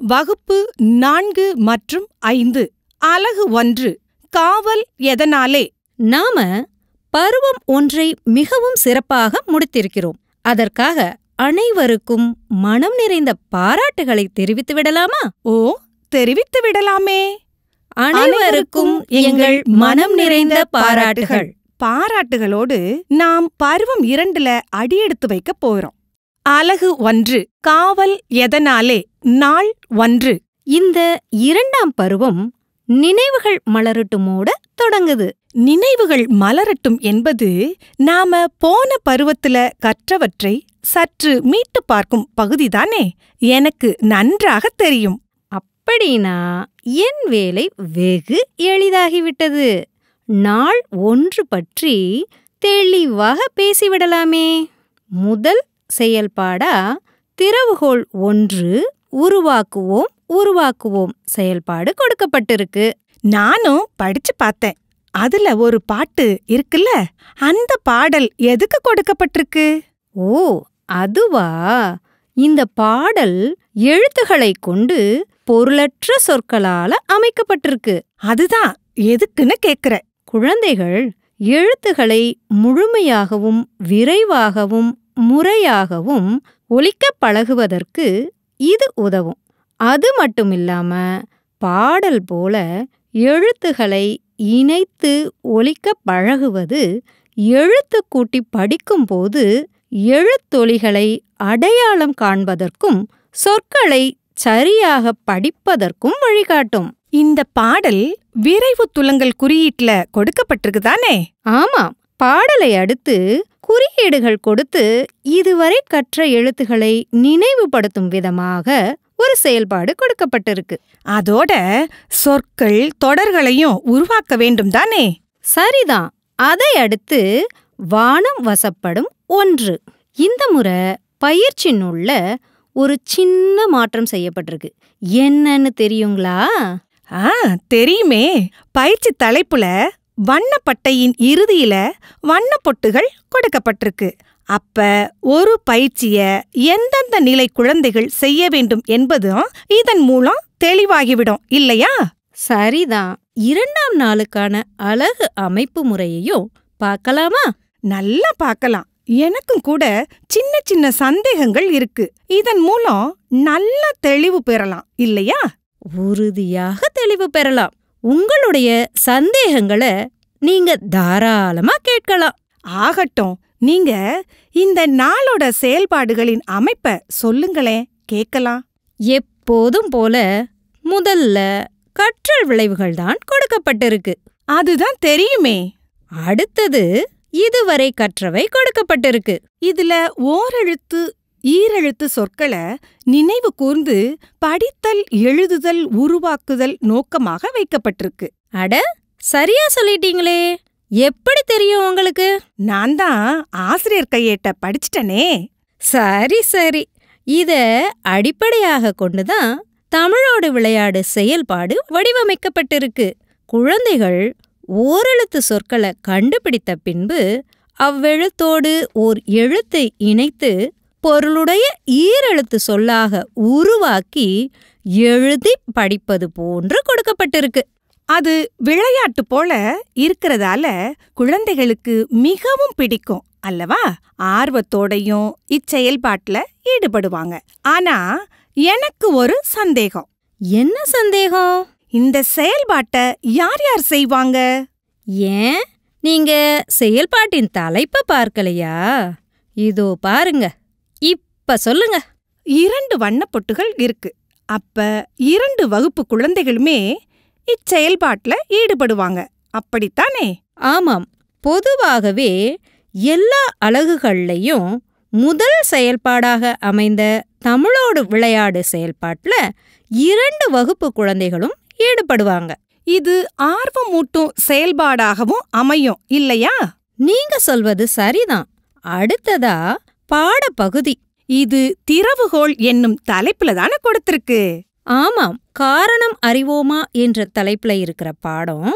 வகுப்பு 4 மற்றும் 5 அலகு 1 காவல் எதனாலே. நாம பருவம் ஒன்றை மிகவும் சிறப்பாக முடித்திருக்கிறோம். அதற்காக அனைவருக்கும் மனம் நிறைந்த பாராட்டுகளை தெரிவித்து விடலாமா? ஓ, தெரிவித்து விடலாமே. அனைவருக்கும் எங்கள் மனம் நிறைந்த பாராட்டுகள். பாராட்டுகளோடு நாம் பருவம் 2ல அடியெடுத்து வைக்க போறோம். அலகு 1 காவல் எதனாலே நாள் 1. இந்த 2ஆம் பருவம் நினைவுகள் மலரட்டுமோட தொடங்குது. நினைவுகள் மலரட்டும் என்பது நாம போன பருவத்துல கற்றவற்றை சற்று மீட்டு பார்க்கும் பகுதிதானே. எனக்கு நன்றாக தெரியும். அப்படின்னா என் வேலை வெகு எளிதாகிவிட்டது. நாள் 1 பற்றி தெளிவாக பேசிவிடலாமே. முதல் செயல்பாடா திறவுகோல் 1 உருவாக்குவோம் செயல்பாடு கொடுக்கப்பட்டிருக்கு. நானும் படிச்சு பார்த்தேன். அதுல ஒரு பாட்டு இருக்குல்ல, அந்த பாடல் எதுக்கு கொடுக்கப்பட்டிருக்கு? ஓ, அதுவா? இந்த பாடல் எழுத்துக்களை கொண்டு பொருளற்ற சொற்களால அமைக்கப்பட்டிருக்கு. அதுதான் எதுக்குன்னு கேக்குற. குழந்தைகள் எழுத்துக்களை முழுமையாகவும் விரைவாகவும் முறையாகவும் ஒலிக்கப் பழகுவதற்கு இது உதவும். அது மட்டுமில்லாம பாடல் போல எழுத்துக்களை இணைத்து ஒலிக்கப் பழகுவது எழுத்து கூட்டி படிக்கும்போது எழுத்தொலிகளை அடையாளம் காண்பதற்கும் சொற்களை சரியாக படிப்பதற்கும் வழிகாட்டும். இந்த பாடல் விரைவு துலங்கல் குறியீட்டுல கொடுக்கப்பட்டிருக்குதானே? ஆமாம். பாடலை அடுத்து குறியீடுகள் கொடுத்து இதுவரை கற்ற எழுத்துக்களை நினைவுபடுத்தும் விதமாக ஒரு செயல்பாடு கொடுக்கப்பட்டிருக்கு. அதோட சொற்கள் தொடர்களையும் உருவாக்க வேண்டும் தானே? சரிதான். அதை அடுத்து வானம் வசப்படும் 1. இந்த முறை பயிற்சி நூல்ல ஒரு சின்ன மாற்றம் செய்யப்பட்டிருக்கு. என்னன்னு தெரியுங்களா? தெரியுமே. பயிற்சி தலைப்புல வண்ணப்பட்டையின் இறுதியில வண்ணப்பொட்டுகள் கொடுக்கப்பட்டிருக்கு. அப்ப ஒரு பயிற்சிய எந்தெந்த நிலை குழந்தைகள் செய்ய வேண்டும் என்பதும் இதன் மூலம் தெளிவாகிவிடும் இல்லையா? சரிதான். 2ஆம் நாளுக்கான அலகு அமைப்பு முறையையும் பார்க்கலாமா? நல்லா பார்க்கலாம். எனக்கும் கூட சின்ன சின்ன சந்தேகங்கள் இருக்கு. இதன் மூலம் நல்ல தெளிவு பெறலாம் இல்லையா? உறுதியாக தெளிவு பெறலாம். உங்களுடைய சந்தேகங்களை நீங்க தாராளமா கேட்கலாம். ஆகட்டும். நீங்க இந்த நாளோட செயல்பாடுகளின் அமைப்ப சொல்லுங்களேன், கேட்கலாம். எப்போதும் போல முதல்ல கற்றல் விளைவுகள் தான் கொடுக்கப்பட்டிருக்கு. அதுதான் தெரியுமே. அடுத்தது இதுவரை கற்றவை கொடுக்கப்பட்டிருக்கு. இதுல ஓரெழுத்து ஈரெழுத்து சொற்களை நினைவு கூர்ந்து படித்தல் எழுதுதல் உருவாக்குதல் நோக்கமாக வைக்கப்பட்டிருக்கு. அட, சரியா சொல்லிட்டீங்களே. எப்படி தெரியும் உங்களுக்கு? நான் தான் ஆசிரியர் கையேட்ட படிச்சிட்டனே. சரி. இத அடிப்படையாக கொண்டுதான் தமிழோடு விளையாடு செயல்பாடு வடிவமைக்கப்பட்டிருக்கு. குழந்தைகள் ஓரெழுத்து சொற்களை கண்டுபிடித்த பின்பு அவ்வெழுத்தோடு ஓர் எழுத்தை இணைத்து பொருளுடைய ஈரெழுத்து சொல்லாக உருவாக்கி எழுதி படிப்பது போன்று கொடுக்கப்பட்டிருக்கு. அது விளையாட்டு போல இருக்கிறதால குழந்தைகளுக்கு மிகவும் பிடிக்கும் அல்லவா? ஆர்வத்தோடையும் இச்செயல்பாட்டுல ஈடுபடுவாங்க. ஆனா எனக்கு ஒரு சந்தேகம். என்ன சந்தேகம்? இந்த செயல்பாட்டை யார் யார் செய்வாங்க? ஏன், நீங்க செயல்பாட்டின் தலைப்பை பார்க்கலையா? இதோ பாருங்க. இப்ப சொல்லுங்க. 2 வண்ணப்பொட்டுகள் இருக்கு. அப்ப 2 வகுப்பு குழந்தைகளுமே இச்செயல்பாட்டுல ஈடுபடுவாங்க, அப்படித்தானே? ஆமாம். பொதுவாகவே எல்லா அலகுகள்லையும் முதல் செயல்பாடாக அமைந்த தமிழோடு விளையாடு செயல்பாட்டுல 2 வகுப்பு குழந்தைகளும் ஈடுபடுவாங்க. இது ஆர்வமூட்டும் செயல்பாடாகவும் அமையும் இல்லையா? நீங்க சொல்வது சரிதான். அடுத்ததா பாடப்பகுதி. இது திறவுகோல் என்னும் தலைப்புல தானே கொடுத்திருக்கு. ஆமாம். காரணம் அறிவோமா என்ற தலைப்புல இருக்கிற பாடம்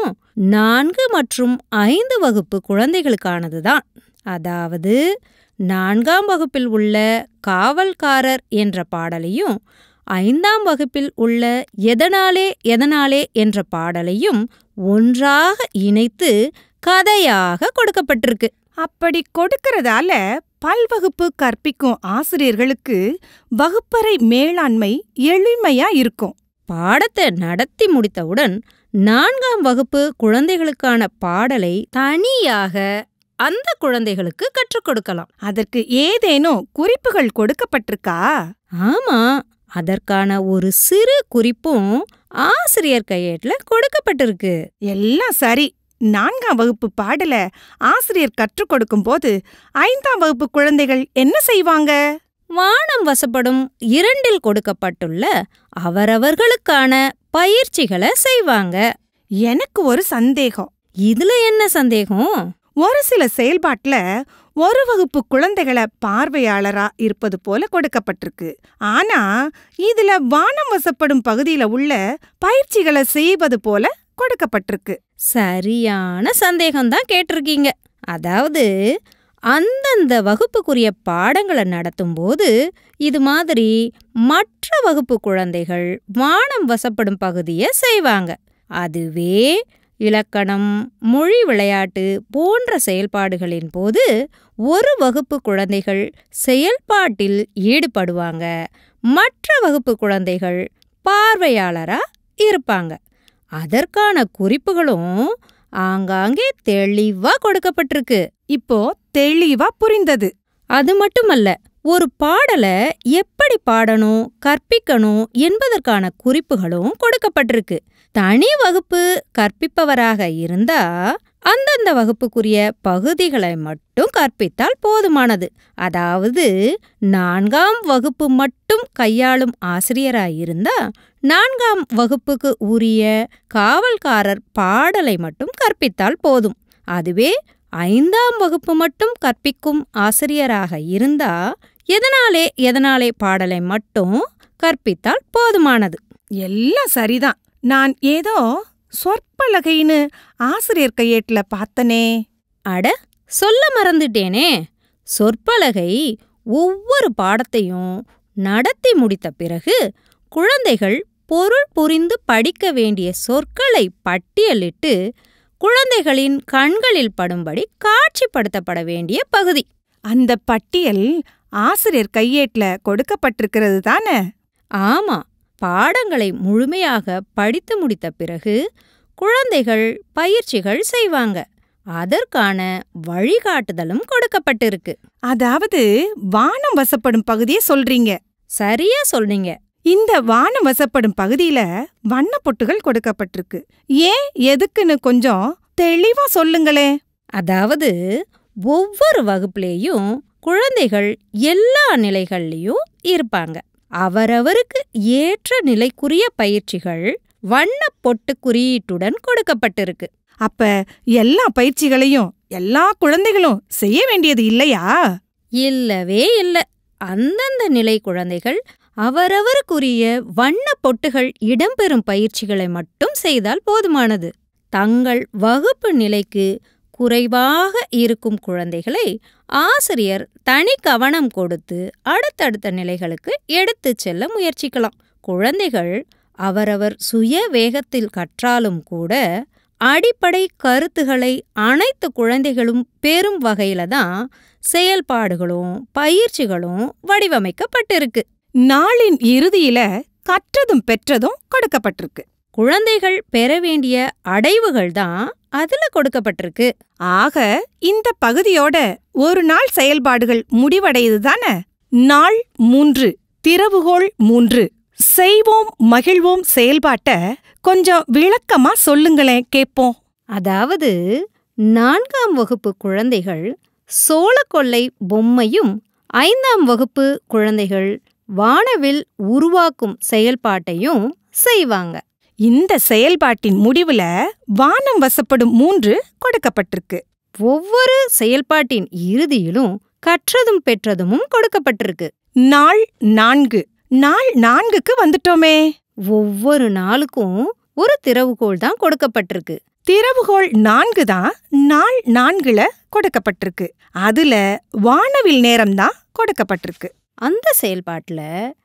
4 மற்றும் 5 வகுப்பு குழந்தைகளுக்கானதுதான். அதாவது 4ஆம் வகுப்பில் உள்ள காவல்காரர் என்ற பாடலையும் 5ஆம் வகுப்பில் உள்ள எதனாலே எதனாலே என்ற பாடலையும் ஒன்றாக இணைத்து கதையாக கொடுக்கப்பட்டிருக்கு. அப்படி கொடுக்கறதால பல்வகுப்பு கற்பிக்கும் ஆசிரியர்களுக்கு வகுப்பறை மேலாண்மை எளிமையா இருக்கும். பாடத்தை நடத்தி முடித்தவுடன் 4ஆம் வகுப்பு குழந்தைகளுக்கான பாடலை தனியாக அந்த குழந்தைகளுக்கு கற்றுக் கொடுக்கலாம். அதற்கு ஏதேனும் குறிப்புகள் கொடுக்கப்பட்டிருக்கா? ஆமா, அதற்கான ஒரு சிறு குறிப்பும் ஆசிரியர் கையேட்டுல கொடுக்கப்பட்டிருக்கு. எல்லாம் சரி. 4ஆம் வகுப்பு பாடல ஆசிரியர் கற்றுக் கொடுக்கும் போது 5ஆம் வகுப்பு குழந்தைகள் என்ன செய்வாங்க? வானம் வசப்படும் 2இல் கொடுக்கப்பட்டுள்ள அவரவர்களுக்கான பயிற்சிகளை செய்வாங்க. எனக்கு ஒரு சந்தேகம். இதுல என்ன சந்தேகம்? ஒரு சில செயல்பாட்டுல ஒரு வகுப்பு குழந்தைகளை பார்வையாளரா இருப்பது போல கொடுக்கப்பட்டிருக்கு. ஆனா இதுல வானம் வசப்படும் பகுதியில உள்ள பயிற்சிகளை செய்வது போல கொடுக்கப்பட்டிருக்கு. சரியான சந்தேகம்தான் கேட்டிருக்கீங்க. அதாவது அந்தந்த வகுப்புக்குரிய பாடங்களை நடத்தும்போது இது மாதிரி மற்ற வகுப்பு குழந்தைகள் வானம் வசப்படும் பகுதியை செய்வாங்க. அதுவே இலக்கணம், மொழி விளையாட்டு போன்ற செயல்பாடுகளின் போது ஒரு வகுப்பு குழந்தைகள் செயல்பாட்டில் ஈடுபடுவாங்க, மற்ற வகுப்பு குழந்தைகள் பார்வையாளரா இருப்பாங்க. அதற்கான குறிப்புகளும் ஆங்காங்கே தெளிவா கொடுக்கப்பட்டிருக்கு. இப்போ தெளிவா புரிந்தது. அது மட்டுமல்ல, ஒரு பாடலை எப்படி பாடணும், கற்பிக்கணும் என்பதற்கான குறிப்புகளும் கொடுக்கப்பட்டிருக்கு. தனி வகுப்பு கற்பிப்பவராக இருந்தா அந்தந்த வகுப்புக்குரிய பகுதிகளை மட்டும் கற்பித்தால் போதுமானது. அதாவது 4ஆம் வகுப்பு மட்டும் கையாளும் ஆசிரியராயிருந்தா 4ஆம் வகுப்புக்கு உரிய காவல்காரர் பாடலை மட்டும் கற்பித்தால் போதும். அதுவே 5ஆம் வகுப்பு மட்டும் கற்பிக்கும் ஆசிரியராக இருந்தா எதனாலே எதனாலே பாடலை மட்டும் கற்பித்தால் போதுமானது. எல்லாம் சரிதான். நான் ஏதோ சொற்பலகைன்னு ஆசிரியர் கையேட்டுல பார்த்தனே. அட, சொல்ல மறந்துட்டேனே. சொற்பலகை ஒவ்வொரு பாடத்தையும் நடத்தி முடித்த பிறகு குழந்தைகள் பொருள் புரிந்து படிக்க வேண்டிய சொற்களை பட்டியலிட்டு குழந்தைகளின் கண்களில் படும்படி காட்சிப்படுத்தப்பட வேண்டிய பகுதி. அந்த பட்டியல் ஆசிரியர் கையேட்டுல கொடுக்கப்பட்டிருக்கிறது தானே? ஆமா, பாடங்களை முழுமையாக படித்து முடித்த பிறகு குழந்தைகள் பயிற்சிகள் செய்வாங்க. அதற்கான வழிகாட்டுதலும் கொடுக்கப்பட்டிருக்கு. அதாவது வானம் வசப்படும் பகுதியை சொல்றீங்க. சரியா சொல்றீங்க. இந்த வானம் வசப்படும் பகுதியில வண்ணப்பொட்டுகள் கொடுக்கப்பட்டிருக்கு. ஏன், எதுக்குன்னு கொஞ்சம் தெளிவா சொல்லுங்களே. அதாவது ஒவ்வொரு வகுப்புலேயும் குழந்தைகள் எல்லா நிலைகள்லயும் இருப்பாங்க. அவரவருக்கு ஏற்ற நிலைக்குரிய பயிற்சிகள் வண்ண பொட்டு குறியீட்டுடன் கொடுக்கப்பட்டிருக்கு. அப்ப எல்லா பயிற்சிகளையும் எல்லா குழந்தைகளும் செய்ய வேண்டியது இல்லையா? இல்லவே இல்ல. அந்தந்த நிலை குழந்தைகள் அவரவருக்குரிய வண்ண பொட்டுகள் இடம்பெறும் பயிற்சிகளை மட்டும் செய்தால் போதுமானது. தங்கள் வகுப்பு நிலைக்கு குறைவாக இருக்கும் குழந்தைகளை ஆசிரியர் தனி கவனம் கொடுத்து அடுத்தடுத்த நிலைகளுக்கு எடுத்துச் செல்ல முயற்சிக்கலாம். குழந்தைகள் அவரவர் சுய வேகத்தில் கற்றாலும் கூட அடிப்படை கருத்துகளை அனைத்து குழந்தைகளும் பெறும் வகையில தான் செயல்பாடுகளும் பயிற்சிகளும் வடிவமைக்கப்பட்டிருக்கு. நாளின் இறுதியில கற்றதும் பெற்றதும் கொடுக்கப்பட்டிருக்கு. குழந்தைகள் பெற வேண்டிய அடைவுகள் தான் அதுல கொடுக்கப்பட்டிருக்கு. ஆக இந்த பகுதியோட ஒரு நாள் செயல்பாடுகள் முடிவடையுது தானே? நாள் 3, திறவுகோள் 3, செய்வோம் மகிழ்வோம் செயல்பாட்ட கொஞ்சம் விளக்கமா சொல்லுங்களேன், கேட்போம். அதாவது 4ஆம் வகுப்பு குழந்தைகள் சோளக்கொல்லை பொம்மையும் 5ஆம் வகுப்பு குழந்தைகள் வானவில் உருவாக்கும் செயல்பாட்டையும் செய்வாங்க. இந்த செயல்பாட்டின் முடிவுல வானம் வசப்படும் 3 கொடுக்கப்பட்டிருக்கு. ஒவ்வொரு செயல்பாட்டின் இறுதியிலும் கற்றதும் பெற்றதும் கொடுக்கப்பட்டிருக்கு. நாள் 4. நாள் 4க்கு வந்துட்டோமே. ஒவ்வொரு நாளுக்கும் ஒரு திறவுகோள் தான் கொடுக்கப்பட்டிருக்கு. திறவுகோள் 4 தான் நாள் 4ல கொடுக்கப்பட்டிருக்கு. அதுல வானவில் நேரம் தான் கொடுக்கப்பட்டிருக்கு. அந்த செயல்பாட்டுல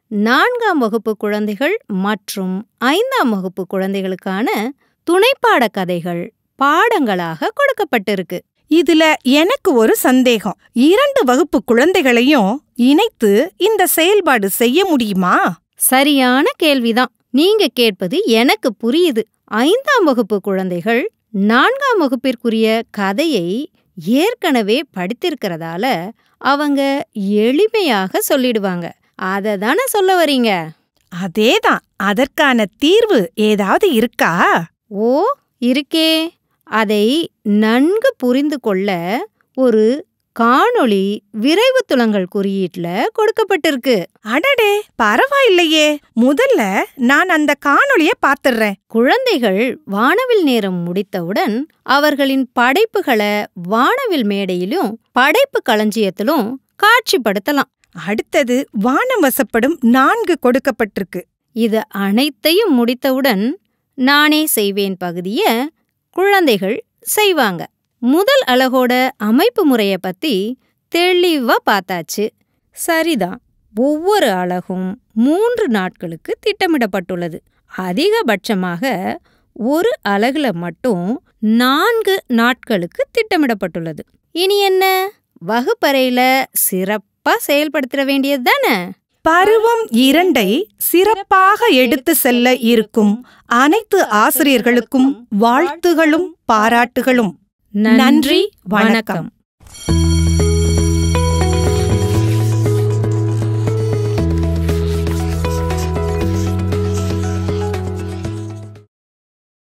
4ஆம் வகுப்பு குழந்தைகள் மற்றும் 5ஆம் வகுப்பு குழந்தைகளுக்கான துணைப்பாட கதைகள் பாடங்களாக கொடுக்கப்பட்டிருக்கு. இதுல எனக்கு ஒரு சந்தேகம். 2 வகுப்பு குழந்தைகளையும் இணைத்து இந்த செயல்பாடு செய்ய முடியுமா? சரியான கேள்விதான். நீங்க கேட்பது எனக்கு புரியுது. 5ஆம் வகுப்பு குழந்தைகள் 4ஆம் வகுப்பிற்குரிய கதையை ஏற்கனவே படித்திருக்கிறதால அவங்க எளிமையாக சொல்லிடுவாங்க. அதை தானே சொல்ல வரீங்க? அதேதான். அதற்கான தீர்வு ஏதாவது இருக்கா? ஓ, இருக்கே. அதை நன்கு புரிந்து கொள்ள ஒரு காணொளி விரைவு துலங்கல் குறியீட்டுல கொடுக்கப்பட்டிருக்கு. அடடே, பரவாயில்லையே. முதல்ல நான் அந்த காணொளிய பாத்துறேன். குழந்தைகள் வானவில் நேரம் முடித்தவுடன் அவர்களின் படைப்புகளை வானவில் மேடையிலும் படைப்பு களஞ்சியத்திலும் காட்சிப்படுத்தலாம். அடுத்தது வானம் வசப்படும் 4 கொடுக்கப்பட்டிருக்கு. இது அனைத்தையும் முடித்தவுடன் நானே செய்வேன் பகுதிய குழந்தைகள் செய்வாங்க. முதல் அலகோட அமைப்பு முறைய பத்தி தெளிவா பார்த்தாச்சு. சரிதான், ஒவ்வொரு அலகும் 3 நாட்களுக்கு திட்டமிடப்பட்டுள்ளது. அதிகபட்சமாக ஒரு அலகுல மட்டும் 4 நாட்களுக்கு திட்டமிடப்பட்டுள்ளது. இனி என்ன, வகுப்பறையில சிறப்பா செயல்படுத்த வேண்டியது தானே? பருவம் 2ஐ சிறப்பாக எடுத்து செல்ல இருக்கும் அனைத்து ஆசிரியர்களுக்கும் வாழ்த்துகளும் பாராட்டுகளும். நன்றி, வணக்கம்.